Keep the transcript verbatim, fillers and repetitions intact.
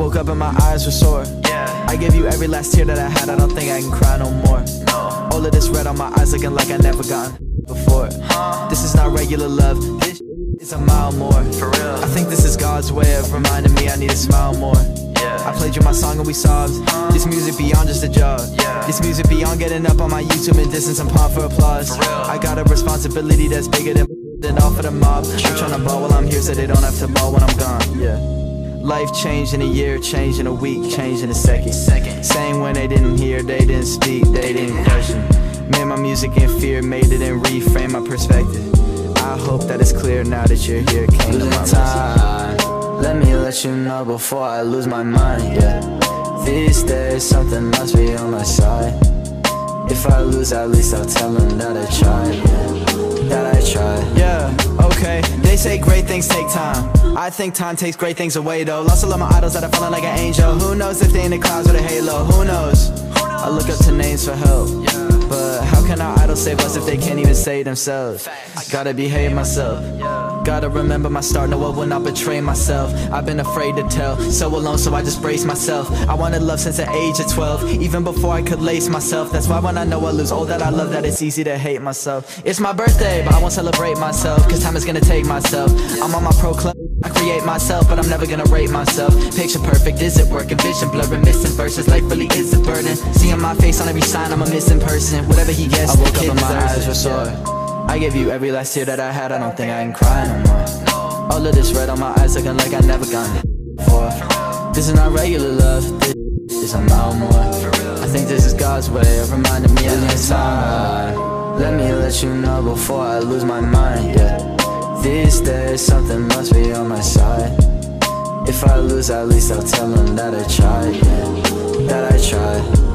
woke up and my eyes were sore. Yeah. I gave you every last tear that I had, I don't think I can cry no more. No. All of this red on my eyes looking like I never gotten before. Huh? This is not regular love, this is a mile more. For real. I think this is God's way of reminding me I need to smile more. Yeah. I played you my song and we sobbed. Huh? This music beyond just a job. Yeah. This music beyond getting up on my YouTube and distance and pop for applause. For real. I got a responsibility that's bigger than than all for the mob. True. I'm tryna ball while I'm here so they don't have to ball when I'm gone. Yeah. Life changed in a year, changed in a week, changed in a second. Second. Same when they didn't hear, they didn't speak, they didn't question. Made my music in fear, made it and reframe my perspective. I hope that it's clear now that you're here. Came to my time. Let me let you know before I lose my mind. Yeah. These days something must be on my side. If I lose, at least I'll tell them that I tried. Yeah. That I tried. Yeah, okay. They say great things take time. I think time takes great things away though. Lost all of my idols that are falling like an angel. Who knows if they in the clouds with a halo? Who knows? I look up to names for help, but how can our idols save us if they can't even save themselves? Gotta behave myself. Gotta remember my start, no I will not betray myself. I've been afraid to tell, so alone so I just brace myself. I wanted love since the age of twelve, even before I could lace myself. That's why when I know I lose all that I love, that it's easy to hate myself. It's my birthday, but I won't celebrate myself, cause time is gonna take myself. I'm on my pro club, I create myself, but I'm never gonna rate myself. Picture perfect, is it working? Vision blurring, missing verses, life really is a burden. Seeing my face on every sign, I'm a missing person. Whatever he gets, I woke up and my eyes were sore. I gave you every last tear that I had, I don't think I can cry no more. All of this red on my eyes looking like I never gotten it before. This is not regular love, this is a mile more. I think this is God's way of reminding me I need time. Let me let you know before I lose my mind, yeah. These days something must be on my side. If I lose, at least I'll tell them that I tried, yeah. That I tried.